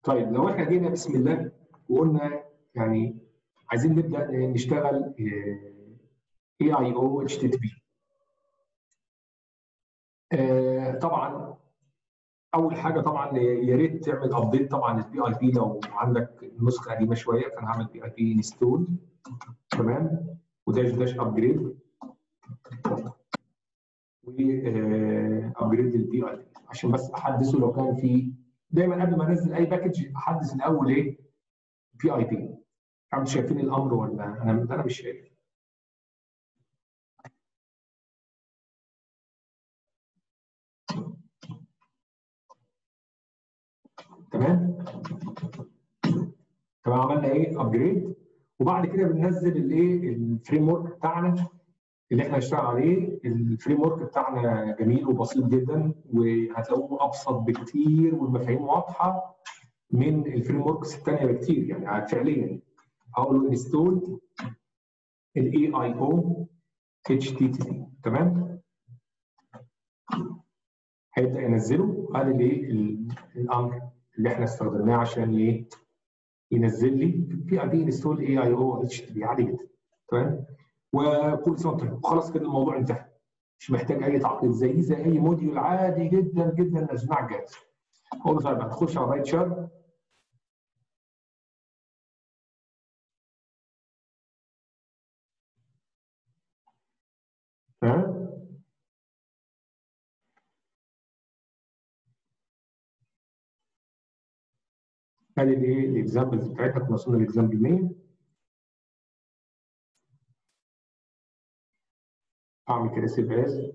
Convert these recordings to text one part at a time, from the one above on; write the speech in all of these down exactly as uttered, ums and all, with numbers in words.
طيب لو احنا جينا بسم الله وقلنا يعني عايزين نبدا نشتغل اي اي او اتش تي تي بي. طبعا اول حاجه طبعا يا ريت تعمل ابديت طبعا البي اي بي لو عندك نسخه قديمه شويه، فانا هعمل بي اي بي انستول تمام وداش داش ابجريد و ابجريد البي اي بي عشان بس احدثه لو كان في. دايما قبل ما انزل اي باكج احدث الاول ايه بي اي بي. انتوا شايفين الامر ولا انا انا مش شايف؟ تمام تمام عملنا ايه ابجريد، وبعد كده بننزل الايه الفريم ورك بتاعنا اللي احنا هنشتغل عليه. الفريم ورك بتاعنا جميل وبسيط جدا، وهتلاقوه ابسط بكتير والمفاهيم واضحه من الفريم وركس الثانيه بكتير. يعني فعليا هقول له انستول الاي اي او اتش تي تي بي تمام، هيبدا ينزله. هذا الايه الامر اللي احنا استخدمناه عشان ايه ينزل لي في اي بي انستول اي اي او اتش تي بي عادي جدا تمام. وكل سنه وانتم خلاص كده الموضوع انتهى، مش محتاج اي تعقيد، زي زي اي موديول عادي جدا جدا نزلناه على الجهاز. اقول له طيب هتخش على رايت شارت تمام. ادي الايه الاكزامبلز بتاعتها، كنا وصلنا لاكزامبل مية. اعمل كده سيف از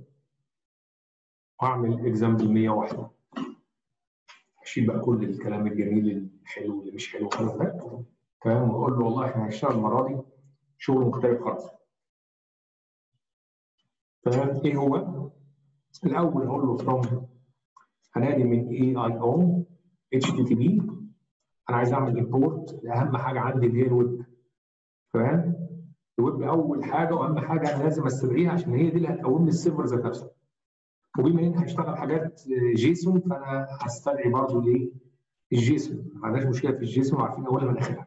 واعمل اكزامبل مية وواحد. اشيل بقى كل الكلام الجميل الحلو اللي مش حلو خالص ده تمام، واقول له والله احنا هنشتغل المره دي شغل مختلف خالص تمام. ايه هو؟ الاول هقول له فروم هنادي من اي اي او اتش تي تي بي. انا عايز اعمل امبورت لاهم حاجه عندي اللي هي الويب تمام. الويب اول حاجه واهم حاجه انا لازم استدعيها عشان هي دي اللي هتقوم لي السيرفر ذات نفسه. وبما ان هشتغل حاجات جيسون فانا هستدعي برضه الايه الجيسون، ما عندناش مشكله في الجيسون وعارفين اولها من اخرها.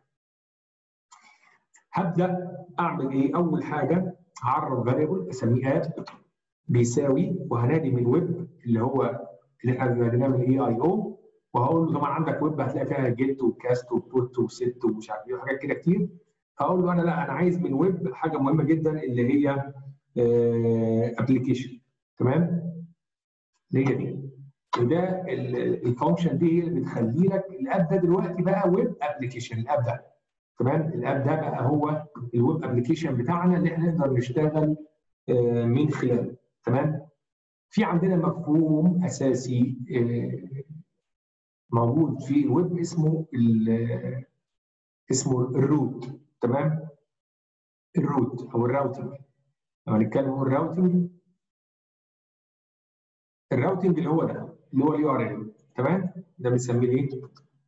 هبدا اعمل ايه؟ اول حاجه هعرف فاريبل اسميه اب بيساوي، وهنادي من ويب اللي هو اللي احنا ناديناه من اي اي او، وهقول له طبعا عندك ويب هتلاقي فيها جيت وكاست وبوت وست ومش عارف ايه وحاجات كده كتير. هقول له انا لا انا عايز من ويب حاجه مهمه جدا اللي هي ابلكيشن تمام. اللي هي دي وده الفانكشن دي هي اللي بتخلي لك الاب ده دلوقتي بقى ويب ابلكيشن. الاب ده تمام، الاب ده بقى هو الويب ابلكيشن بتاعنا اللي احنا نقدر نشتغل من خلاله تمام. في عندنا مفهوم اساسي موجود في الويب اسمه اسمه الروت تمام. الروت او الراوتنج، لما نتكلم عن الراوتنج، الراوتنج اللي هو ده اللي هو اليو ار ال تمام، ده بنسميه ايه؟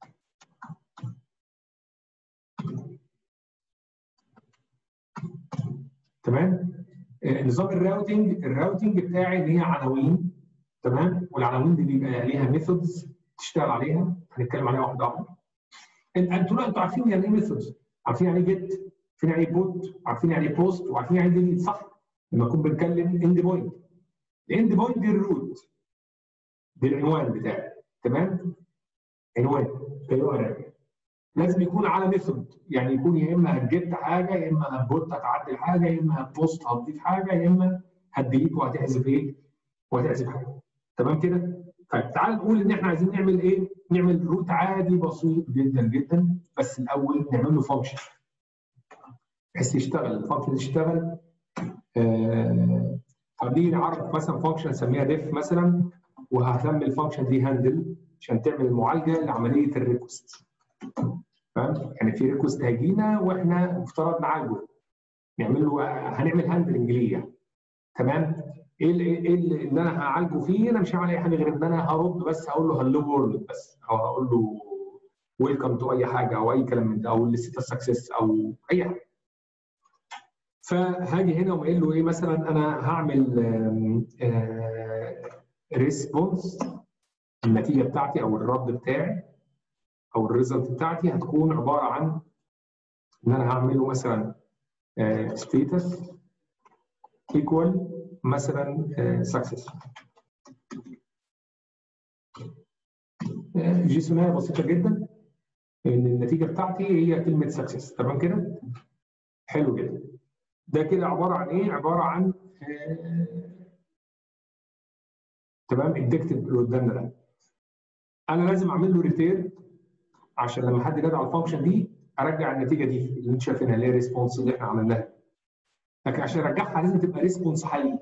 تمام. نظام الراوتنج، الراوتنج بتاعي اللي هي عناوين تمام، والعناوين دي بيبقى ليها ميثودز تشتغل عليها، هنتكلم عليها واحده واحده. انتوا انتوا عارفين يعني ايه ميثودز، عارفين يعني ايه جيت، عارفين يعني ايه بوت، عارفين يعني ايه بوست، وعارفين يعني ايه ديليت صح؟ لما نكون بنتكلم اند بوينت، الاند بوينت دي الروت، دي العنوان بتاعي تمام. عنوان لازم يكون على ميثود، يعني يكون يا اما هتجيت حاجه، يا اما هتبوت هتعدل حاجه، يا اما هتبوست هتضيف حاجه، يا اما هتديليت وهتحذف ايه؟ وهتحذف حاجه تمام كده. طيب تعال نقول ان احنا عايزين نعمل ايه؟ نعمل روت عادي بسيط جدا جدا، بس الاول نعمل له فانكشن بحيث يشتغل الفانكشن يشتغل. آه خليني نعرف مثلا فانكشن نسميها ديف مثلا، وهسمي الفانكشن دي هاندل عشان تعمل المعالجه لعمليه الريكوست. فاهم؟ يعني في ريكوست هيجينا واحنا مفترض نعالجه، نعمل له هنعمل هاندلنج ليه يعني. تمام. ايه اللي ايه اللي انا هعالجه فيه؟ انا مش هعمل اي حاجه غير ان انا هرد بس، هقول له هلو وورلد بس، او هقول له ويلكم تو اي حاجه او اي كلام من ده، او لسه سكسس او اي حاجه. فهاجي هنا وقايل له ايه مثلا انا هعمل ريسبونس النتيجه بتاعتي او الرد بتاعي او الريزلت بتاعتي هتكون عباره عن ان انا هعمله مثلا ستيتس ايكوال مثلا سكسس. جيسونيه بسيطه جدا ان النتيجه بتاعتي هي كلمه سكسس. تمام كده؟ حلو جدا. ده كده عباره عن ايه؟ عباره عن آه تمام الديكتيف اللي قدامنا ده. انا لازم اعمل له ريتيرن عشان لما حد ينادي على الفانكشن دي ارجع النتيجه دي اللي انتم شايفينها اللي هي ريسبونس اللي احنا عملناها. لكن عشان ارجعها لازم تبقى ريسبونس حقيقي.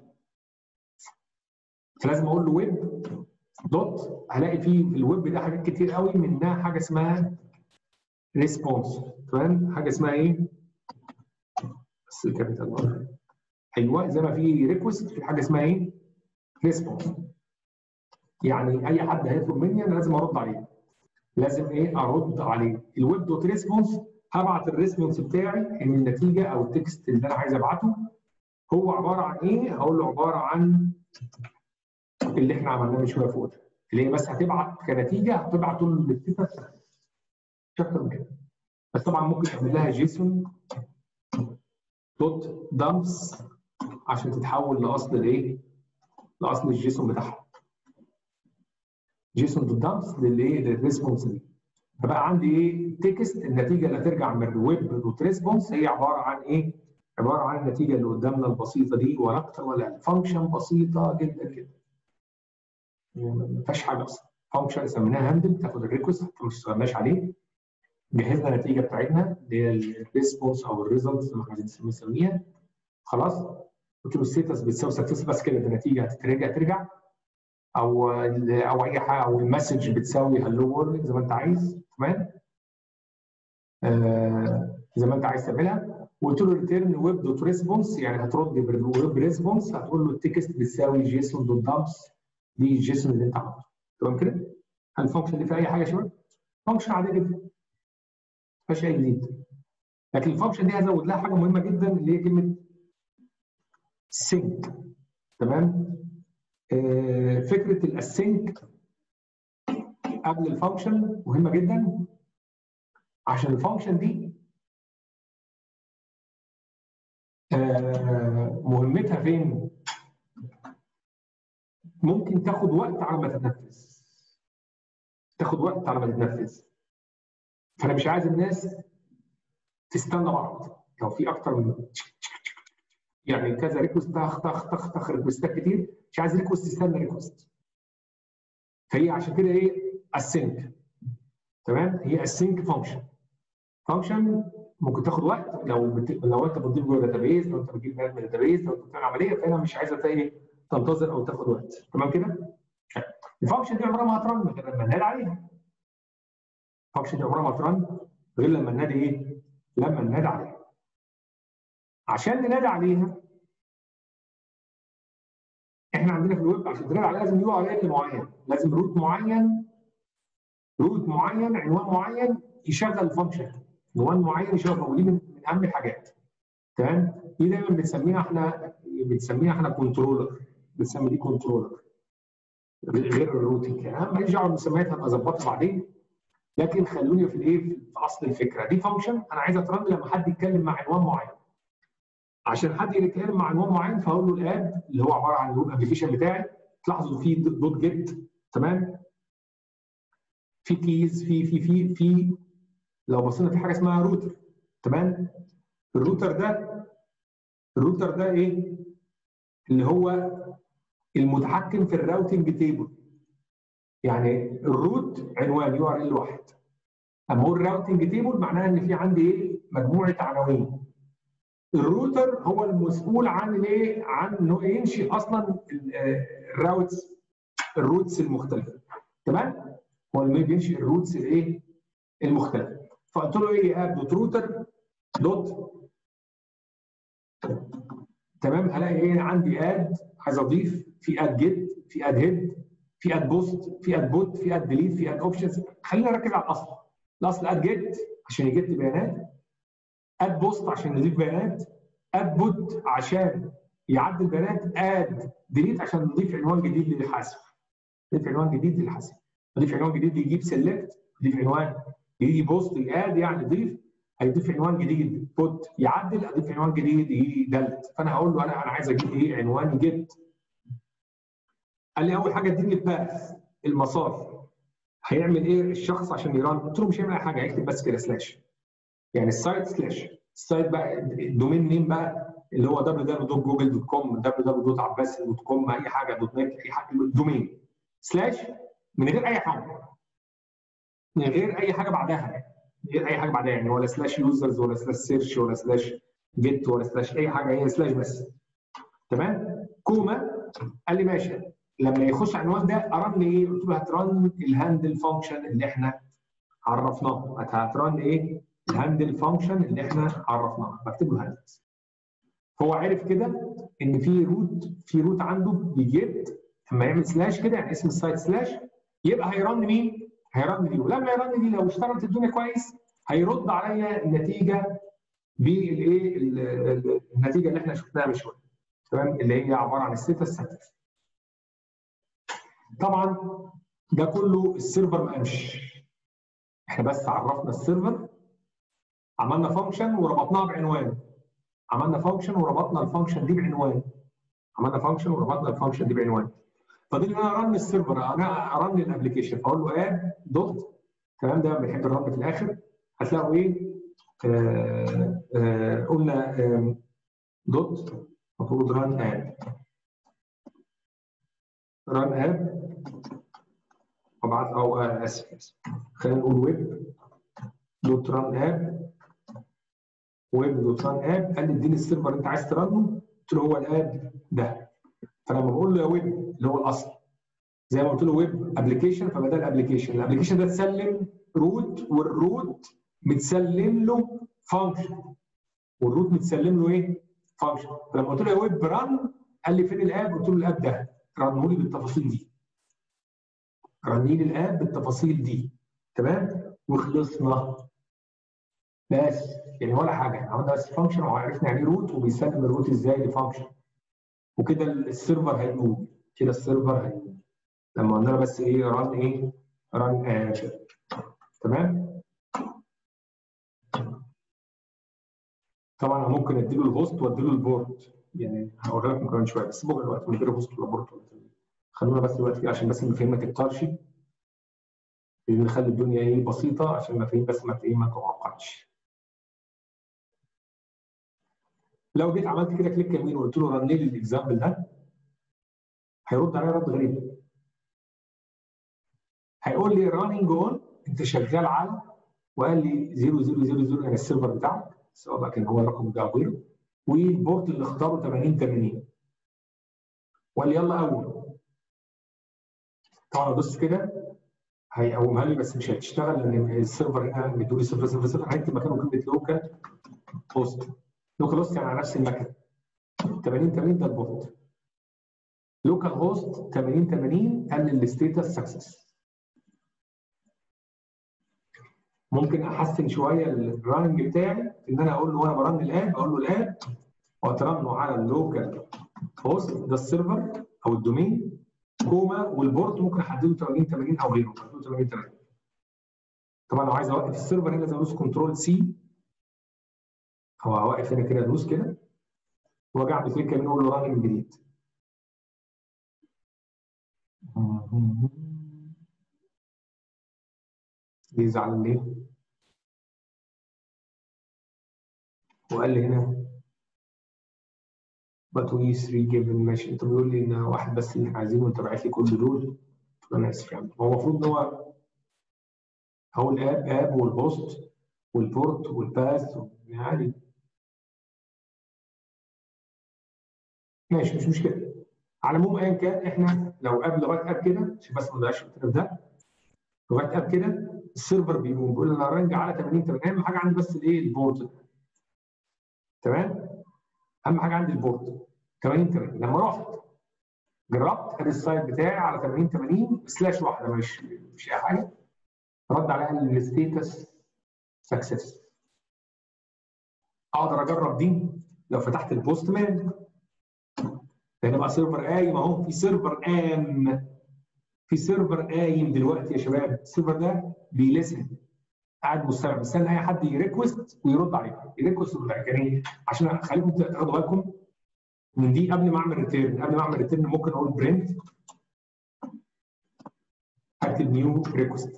فلازم اقول له ويب دوت، هلاقي فيه في الويب ده حاجات كتير قوي، منها حاجه اسمها ريسبونس. تمام؟ حاجه اسمها ايه؟ بس الكابيتال ايوه، زي ما في ريكوست في حاجه اسمها ايه؟ ريسبونس. يعني اي حد هيطلب مني انا لازم ارد عليه. لازم ايه؟ ارد عليه. الويب دوت ريسبونس هبعت الريسبونس بتاعي ان النتيجه او التكست اللي انا عايز ابعته هو عباره عن ايه؟ هقول له عباره عن اللي احنا عملناه من شويه فوق ده، اللي هي بس هتبعت كنتيجه هتبعت للستيتس مش اكتر من كده. بس طبعا ممكن تعمل لها جيسون دوت دامبس عشان تتحول لاصل الايه؟ لاصل الجيسون بتاعها. جيسون دوت دامبس للايه؟ للريسبونس دي. فبقى عندي ايه؟ تكست النتيجه اللي هترجع من الويب دوت ريسبونس هي عباره عن ايه؟ عباره عن النتيجه اللي قدامنا البسيطه دي ولا اكتر ولا اقل. فانكشن بسيطه جدا جدا. ما فيهاش حاجه اصلا. فانكشن سميناها هاندل تاخد الريكوست ما اشتغلناش عليه. جهزنا النتيجه بتاعتنا اللي هي الريسبونس او الريزلت زي ما احنا عايزين نسميها. خلاص؟ قلت له الستاتس بتساوي سكسس بس كده النتيجه هترجع ترجع او او اي حاجه او المسج بتساوي هلو وورلد زي ما انت عايز. تمام؟ آه زي ما انت عايز تعملها. وقلت له ريتيرن ويب دوت ريسبونس يعني هترد بالويب ريسبونس هتقول له التكست بتساوي جيسون دوت دامبس دي الجيسون اللي انت عملته. تمام كده؟ هل الفانكشن دي فيها اي حاجه يا شباب؟ فانكشن عاديه جدا. ما فيهاش اي جديد. لكن الفانكشن دي هزود لها حاجه مهمه جدا اللي هي كلمه سينك. تمام؟ آه فكره الاسينك قبل الفانكشن مهمه جدا عشان الفانكشن دي آه مهمتها فين؟ ممكن تاخد وقت على ما تتنفذ. تاخد وقت على ما تتنفذ. فانا مش عايز الناس تستنى بعض. لو في اكتر من يعني كذا ريكوست طخ طخ طخ طخ ريكوستات كتير مش عايز ريكوست يستنى ريكوست. فهي عشان كده ايه؟ السينك. تمام؟ هي السينك فانكشن. فانكشن ممكن تاخد وقت لو بت... لو انت بتضيف جوه داتابيز، لو انت بتجيب بيانات من الداتابيز، لو انت بتعمل عمليه فانا مش عايزها ايه؟ تنتظر او تاخد وقت. تمام كده؟ الفانكشن دي عمرها ما هترن غير لما ننادي عليها. الفانكشن دي عمرها ما هترن غير لما ننادي ايه؟ لما ننادي عليها. عشان ننادي عليها احنا عندنا في الويب عشان تنادي عليها لازم يو ار ال معين، لازم روت معين روت معين عنوان معين يشغل الفانكشن. عنوان معين يشغل ودي من اهم الحاجات. تمام؟ دي دايما بنسميها احنا بنسميها احنا كنترولر. بنسمي دي كنترولر غير الروتنج. يعني انا ماليش دعوه بالمسميات هبقى اظبطها بعدين. لكن خلوني في الايه؟ في اصل الفكره. دي فانكشن انا عايز اترن لما حد يتكلم مع عنوان معين. عشان حد يتكلم مع عنوان معين فهقول له الاد اللي هو عباره عن الويب ابلكيشن بتاعي. تلاحظوا فيه دوت جيت. تمام؟ في كيز في في في في لو بصينا في حاجه اسمها روتر. تمام؟ الروتر ده الروتر ده ايه؟ اللي هو المتحكم في الراوتنج تيبل. يعني الروت عنوان يو ار ال واحد. اما هو الراوتنج تيبل معناها ان في عندي ايه؟ مجموعه عناوين. الروتر هو المسؤول عن الايه؟ عن انه ينشئ اصلا الراوتس الروتس المختلفه. تمام؟ هو اللي بينشئ الروتس الايه؟ المختلفه. فقلت له ايه؟ اب دوت روتر دوت. تمام؟ هلاقي ايه؟ عندي اد عايز اضيف في اد جيت في اد هيد في اد بوست في اد بوت في اد ديليت في اد اوبشنز. خلينا نركز على الاصل. الاصل اد جيت عشان يجيت لي بيانات. اد بوست عشان نضيف بيانات. اد بوت عشان يعدل بيانات. اد ديليت عشان نضيف عنوان جديد للحاسب. نضيف عنوان جديد للحاسب. نضيف عنوان جديد يجيب سيلكت. نضيف عنوان يجي بوست ياد يعني ضيف، هيضيف عنوان جديد. بوت يعدل، اضيف عنوان جديد يدلت. فانا هقول له انا انا عايز اجيب ايه؟ عنوان جيت. قال لي اول حاجه اديني الباث، المسار. هيعمل ايه الشخص عشان يران؟ قلت له مش هيعمل اي حاجه، هيكتب بس كده سلاش، يعني السايت سلاش. السايت بقى الدومين نيم بقى اللي هو دبليو دبليو دوت جوجل دوت كوم، دبليو دبليو دوت عباسي دوت كوم، اي حاجه دوت نت، اي حاجه دومين سلاش من غير اي حاجه، من غير اي حاجه بعدها، من غير اي حاجه بعدها يعني، ولا سلاش يوزرز ولا سلاش سيرش ولا سلاش جيت ولا سلاش اي حاجه، هي سلاش بس. تمام؟ كوما. قال لي ماشي. لما يخش على العنوان ده ارن ايه؟ قلت له هترن الهاندل فانكشن اللي احنا عرفناه. هترن ايه؟ الهاندل فانكشن اللي احنا عرفناه. بكتب له هاندل. هو عرف كده ان في روت، في روت عنده بيجيت لما يعمل سلاش كده، يعني اسم السايت سلاش، يبقى هيرن مين؟ هيرن دي. ولما يرن دي لو اشتغلت الدنيا كويس هيرد عليا النتيجه بالايه؟ النتيجه اللي احنا شفناها من شويه. تمام؟ اللي هي عباره عن ستاتس ساتس. طبعا ده كله السيرفر ما قامش، احنا بس عرفنا السيرفر، عملنا فانكشن وربطناها بعنوان، عملنا فانكشن وربطنا الفانكشن دي بعنوان، عملنا فانكشن وربطنا الفانكشن دي بعنوان. فاضل لي انا ارن السيرفر، انا ارن الابلكيشن، فاقول له اد دوت. تمام؟ ده بنحب الرن في الاخر. هتلاقوا ايه؟ آه آه قلنا آه دوت، المفروض ران اد، ران اد. ابعت او آه اسف اسف خلينا نقول ويب دوت ران اد، ويب دوت ران اد. قال لي اديني السيرفر اللي انت عايز ترنه، قلت له هو الاد ده. فلما بقول له يا ويب اللي هو الاصل، زي ما قلت له ويب ابلكيشن، فبدا الابلكيشن، الابلكيشن ده تسلم روت، والروت متسلم له فانكشن، والروت متسلم له ايه؟ فانكشن. فلما قلت له يا ويب ران، قال لي فين الاب؟ قلت له الاب ده، رنه لي بالتفاصيل دي، رني لي الاب بالتفاصيل دي. تمام؟ وخلصنا. بس يعني ولا حاجه، احنا عملنا بس فانكشن وعرفنا يعني روت وبيسلم الروت ازاي لفانكشن، وكده السيرفر هيقوم، كده السيرفر هيقوم لما قلنا بس ايه؟ ران ايه؟ ران اد. تمام؟ طبعا انا ممكن اديله الهوست واديله البورت، يعني هقولها لكم كمان شويه، بس بكره دلوقتي نديله هوست ولا بورت. خلونا بس دلوقتي كده عشان بس المفاهيم ما تكترش، نخلي الدنيا ايه؟ بسيطه، عشان المفاهيم بس ما ايه؟ ما تعقدش. لو جيت عملت كده كليك يمين وقلت له رن لي الاكزامبل ده، هيرد عليا رد غريب. هيقول لي راننج اون، انت شغال على، وقال لي صفر صفر صفر صفر يعني السيرفر بتاعك، سواء بقى كان هو الرقم ده او غيره، والبورت اللي اختاره ثمانين ثمانين، وقال لي يلا اول. طبعا ادوس كده هيقومها لي، بس مش هتشتغل لان السيرفر هنا مديولي صفر صفر صفر. هكتب مكانه كلمه لوكال هوست. لوكال هوست يعني على نفس المكنه. ثمانين ثمانين ده البورت. لوكال هوست ثمانين ثمانين قال لي الستيتس سكسس. ممكن احسن شويه الرننج بتاعي، ان انا اقول له وانا برن الاب، اقول له الاب واترنه على اللوكال هوست ده السيرفر او الدومين، كوما، والبورت ممكن احدده ثمانين ثمانين او غيره، ثمانين ثمانين. طبعا لو عايز اوقف السيرفر هنا لازم ادوس كنترول سي، او اوقف هنا كده ادوس كده واجي اعمل كليك كمان اقول له رن من جديد. يزعل ليه؟ وقال لي هنا but we three given. ماشي، انت بيقول لي ان واحد بس اللي احنا عايزينه وانت باعت لي كل دول. انا اسف يعني، هو المفروض ان هو هو الاب اب والهوست والبورت والباث عادي. ماشي مش مشكله. على العموم ايا كان، احنا لو اب لغايه اب كده، عشان بس ما نضيعش الترم ده، لغايه اب كده السيرفر بيقوم بيقول لنا رنج على ثمانين ثمانين. اهم حاجه عندي بس الايه؟ البورت. تمام؟ اهم حاجه عندي البورت ثمانين ثمانين. لما رحت جربت ادي السايت بتاعي على ثمانين ثمانين سلاش واحده، مش مش اي حاجه، رد عليها الستيتس سكسس. اقدر اجرب دي لو فتحت البوست مان، لان بقى سيرفر قايم اهو، في سيرفر قام، في سيرفر قايم دلوقتي يا شباب. السيرفر ده بيلسن، قاعد مستمع مستني اي حد يريكوست ويرد عليه، يريكوست ويرد عليه. يعني ايه؟ عشان اخليكم تاخدوا بالكم من دي قبل ما اعمل ريتيرن. قبل ما اعمل ريتيرن ممكن اقول برنت اكتب نيو ريكوست.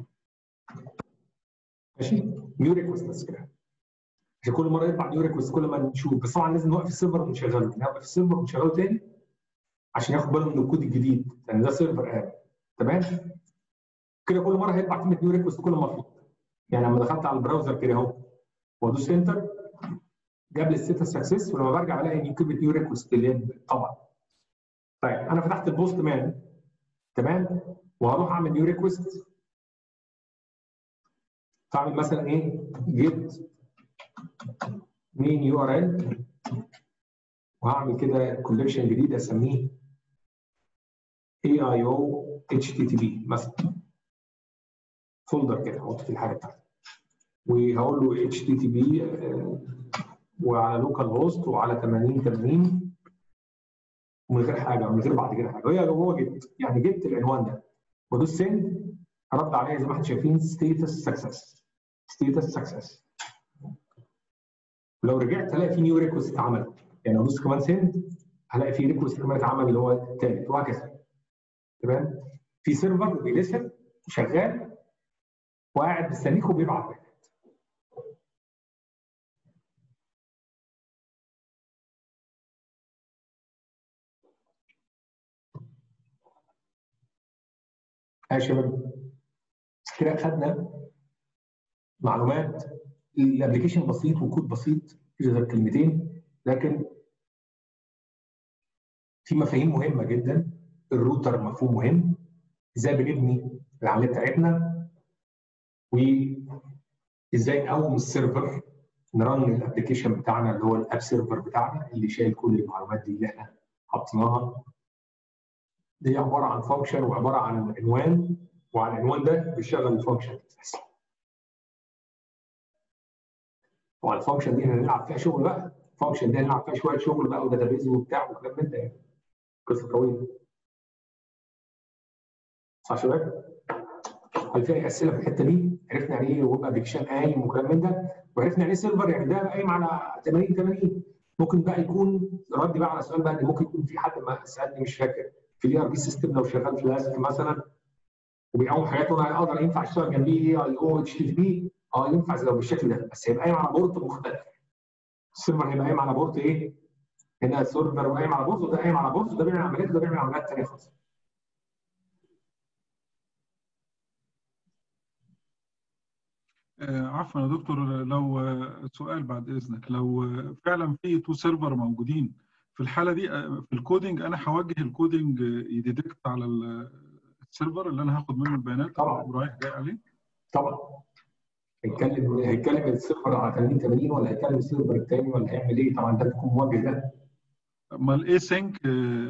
ماشي؟ نيو ريكوست بس كده. عشان كل مره يطلع نيو ريكوست كل ما نشوف، بس طبعا لازم نوقف السيرفر ونشغله، نوقف السيرفر ونشغله تاني عشان ياخد باله من الكود الجديد، لان ده سيرفر اب. تمام؟ كده كل مره هيطلع كلمه نيو ريكوست كل ما اطلب. يعني لما دخلت على البراوزر كده اهو وادوس انتر جاب لي الستاتس سكسس، ولما برجع بلاقي ان كلمه نيو ريكوست اللي هي طبعا. طيب انا فتحت البوست مان، تمام؟ وهروح اعمل نيو ريكوست. فاعمل مثلا ايه؟ جيت مين يو ار ال، وهعمل كده كولكشن جديد اسميه اي اي او اتش تي تي بي مثلا، فولدر كده احط فيه الحاجه بتاعتي، وهقول له اتش تي تي بي وعلى لوكال هوست وعلى ثمانين ثمانين ومن غير حاجه، من غير بعد كده حاجه، هي هو جبت يعني جبت العنوان ده وادوس سند، رد عليا زي ما احنا شايفين ستيتس سكسس، ستيتس سكسس. لو رجعت هلاقي في نيو ريكوست اتعمل، يعني ادوس كمان سند هلاقي في ريكوست كمان اتعمل اللي هو الثالث، وهكذا. تمام؟ في سيرفر بيلسن وشغال وقاعد مستنيك وبيبعت لك. يا شباب كده اخذنا معلومات، الابلكيشن بسيط وكود بسيط مفيش غير كلمتين، لكن في مفاهيم مهمه جدا. الروتر مفهوم مهم، ازاي بنبني العمليه بتاعتنا، وازاي نقوم السيرفر نرن الابلكيشن بتاعنا اللي هو الاب سيرفر بتاعنا اللي شايل كل المعلومات دي اللي احنا حطيناها. دي عباره عن فانكشن وعباره عن عنوان، وعلى العنوان ده بيشغل الفانكشن. وعلى الفانكشن دي هنلعب فيها شغل بقى، الفانكشن دي هنلعب فيها شويه شغل بقى وداتابيز وبتاع وكلام من ده، يعني قصه طويله. صح يا شباب؟ هل في اي اسئله في الحته دي؟ عرفنا يعني ايه ويب ابلكيشن قايم وكلام من ده، وعرفنا يعني ايه سيرفر، يعني ده قايم على ثمانين ثمانين. ممكن بقى يكون ردي بقى على السؤال بقى ان ممكن يكون في حد ما سالني مش فاكر في الاي ار بي سيستم لو شغال في الاسك مثلا وبيقوم حاجات، وانا اقدر ينفع اشتغل جنبيه اي او اتش تي تي بي؟ اه ينفع لو بالشكل ده، بس هيبقى قايم على بورت مختلف. السيرفر هيبقى قايم على بورت ايه؟ هنا السيرفر قايم على بورت وده قايم على بورت، وده بيعمل عمليات وده بيعمل عمليات ثانيه خالص. آه، عفوا يا دكتور، لو آه، سؤال بعد اذنك، لو آه، فعلا في تو سيرفر موجودين في الحاله دي، آه، في الكودينج انا هوجه الكودينج آه، يديتكت على ال- السيرفر اللي انا هاخد منه البيانات طبعا ورايح جاي عليه. طبعا. هيتكلم هيتكلم السيرفر على ثمانين ثمانين ولا هيتكلم السيرفر الثاني ولا هيعمل ايه؟ طبعا ده بيكون موجه ده. اما الاي سينك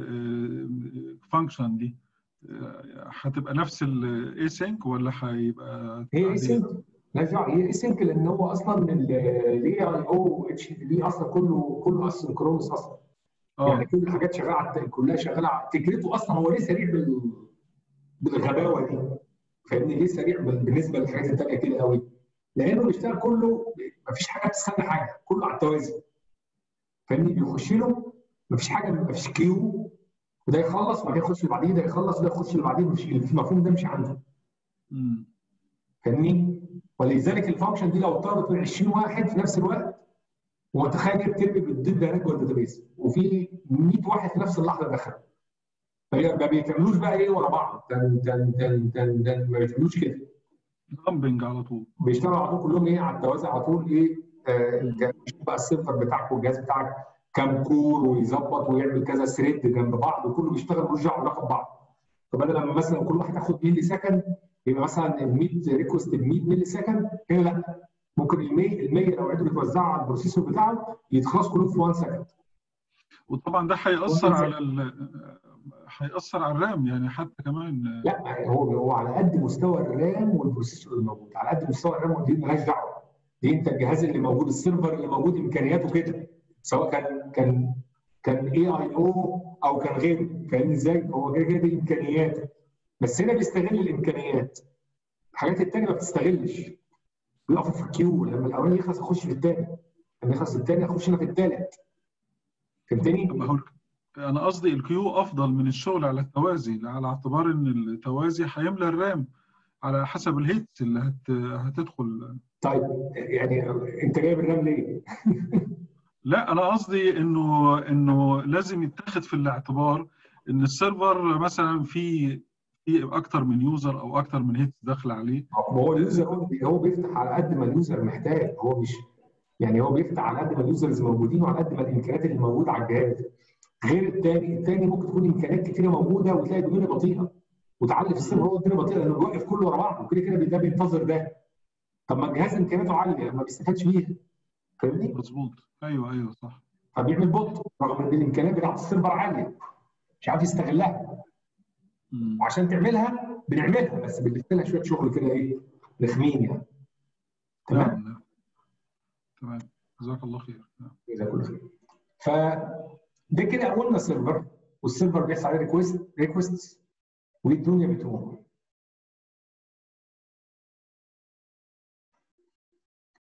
فانكشن دي آه، هتبقى نفس الاي سينك ولا هيبقى هي اي عاديه؟ سينك، لا دعوه، هي اي سينك لان هو اصلا الاي اي او اتش تي بي اصلا كله كله اسynchronous اصلا. يعني اه. كل الحاجات شغاله على كلها شغاله على فكرته اصلا. هو ليه سريع بال... بالغباوه دي؟ فاهمني ليه سريع بال... بالنسبه للحاجات الثانيه كده قوي؟ لانه بيشتغل كله، مفيش حاجه بتستنى حاجه، كله على التوازي. فاهمني بيخش له مفيش حاجه، مفيش كيو، وده يخلص وبعدين يخش اللي بعديه، ده يخلص وده يخش اللي بعديه، مش المفهوم ده مش عنده. امم. فاهمني؟ ولذلك الفانكشن دي لو طارت من عشرين واحد في نفس الوقت، وتخيل بترمي بتضيف بيانات جوه الداتابيز وفي مية واحد في نفس اللحظه دخل، ما بيتعملوش بقى ايه ورا بعض تن تن تن تن تن، ما بيتعملوش كده. دامبنج على طول. بيشتغلوا على طول كلهم ايه على التوازي على طول ايه. آه مم. بقى السيرفر بتاعك والجهاز بتاعك كام كور ويظبط ويعمل كذا ثريد جنب بعض وكله بيشتغل ويرجع علاقه ببعض. فبدل لما مثلا كل واحد ياخد ملي سكند يبقى مثلا ال مية ريكوست ب مية ملي سكند، هنا لا، ممكن ال مية ال مية لو قدروا يتوزعوا على البروسيسور بتاعه يتخلص كلهم في واحد سكند. وطبعا ده هيأثر على ال هيأثر على الرام يعني حتى كمان. لا هو هو على قد مستوى الرام والبروسيسور الموجود، على قد مستوى الرام والدي مالهاش دعوه. دي انت الجهاز اللي موجود، السيرفر اللي موجود امكانياته كده، سواء كان كان كان اي اي او او كان غيره. فاهمني ازاي؟ هو كده كده دي امكانياته، بس هنا بيستغل الامكانيات، الحاجات الثانيه ما بتستغلش. بيقفوا في الكيو، لما الاولاني يخلص اخش في الثاني، لما يخلص الثاني اخش انا في الثالث. فهمتني؟ ما هو انا قصدي الكيو افضل من الشغل على التوازي، على اعتبار ان التوازي هيملى الرام على حسب الهيتس اللي هت... هتدخل. طيب يعني انت جايب الرام ليه؟ لا انا قصدي انه انه لازم يتاخد في الاعتبار ان السيرفر مثلا في في اكتر من يوزر او اكتر من هيتس داخل عليه. ما هو اليوزر هو هو بيفتح على قد ما اليوزر محتاج، هو مش يعني هو بيفتح على قد ما اليوزرز موجودين وعلى قد ما الامكانيات اللي موجوده على الجهاز. غير الثاني، الثاني ممكن تكون امكانيات كتيره موجوده وتلاقي الدنيا بطيئه، وتعلي في السيرفر هو الدنيا بطيئه لانه بيوقف كله ورا بعض، وكده كده ده بينتظر ده. طب ما الجهاز امكانياته عاليه ما بيستفادش بيها. فاهمني؟ مظبوط. ايوه ايوه صح. فبيعمل بطء رغم ان الامكانيات بتاعت السيرفر عاليه، مش عارف يستغلها. مم. وعشان تعملها بنعملها، بس بنلف لها شويه شغل كده ايه، رخمين يعني. تمام؟ نعم نعم. تمام. جزاك الله خير. نعم. اذا كل خير. فده كده قلنا سيرفر، والسيرفر بيحصل عليه ريكوست ريكوست والدنيا بتقوم.